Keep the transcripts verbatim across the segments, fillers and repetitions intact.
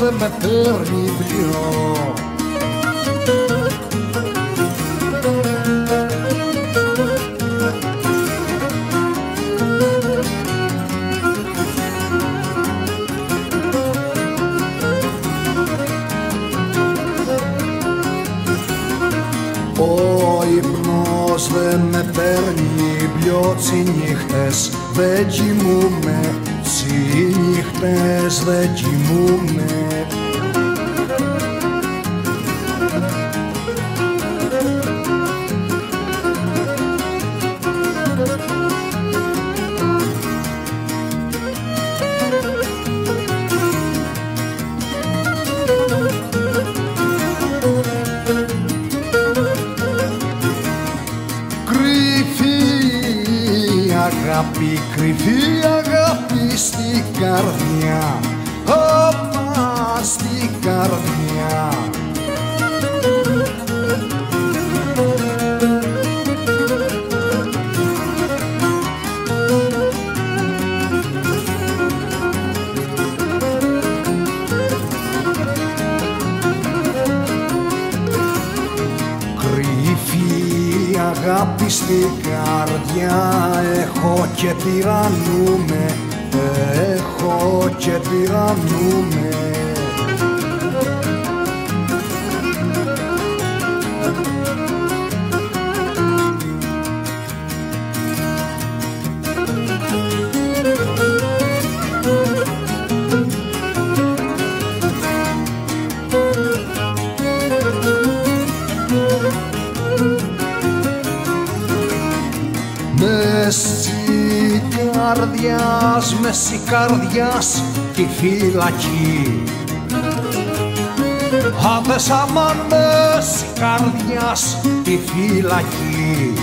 δεν με παίρνει πλοίο. Ο ύπνος δεν με παίρνει πιο τσινύχτες, δεν κοιμούμαι, τσινύχτες δεν κοιμούμαι. Αγάπη, κρυφή αγάπη στην καρδιά, όπα στην καρδιά. Κρυφή αγάπη στην καρδιά, έχω και τυραννούμε, έχω και τυραννούμε. Μέση καρδιάς, μέση καρδιάς τη φυλακή. Άδες αμάν μέση καρδιάς τη φυλακή.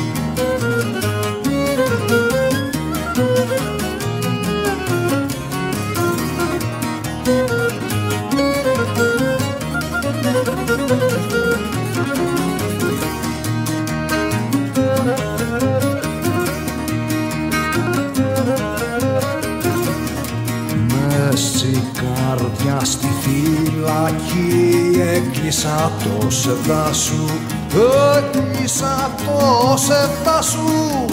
Μέση καρδιά στη φυλακή, έκλεισα το σεβδά σου, έκλεισα το σεβδά σου.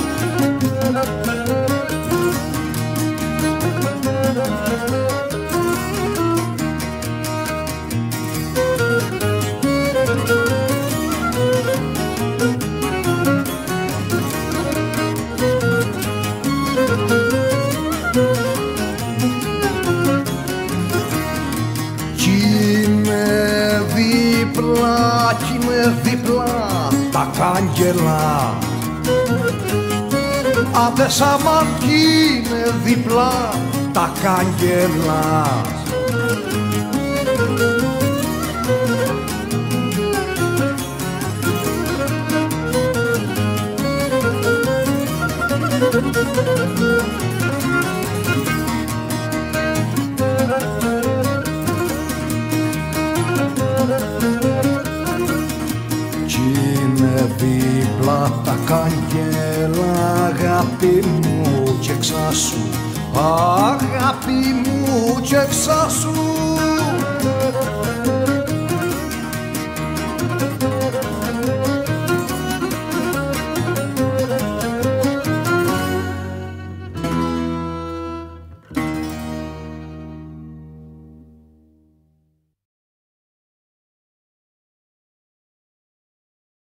Κι είμαι δίπλα τα κάγκελα, άδες αμάν κι είναι δίπλα τα κάγκελα. Δίπλα τα κάγκελα, αγάπη μου και εξάσου, αγάπη μου και εξάσου.